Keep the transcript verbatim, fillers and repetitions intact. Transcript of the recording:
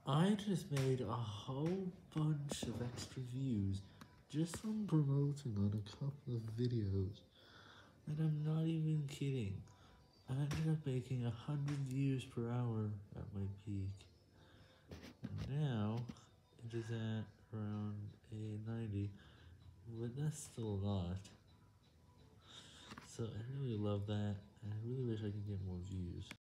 I just made a whole bunch of extra views just from promoting on a couple of videos, and I'm not even kidding. I ended up making a hundred views per hour at my peak, and now it is at around a ninety, but that's still a lot. So I really love that, and I really wish I could get more views.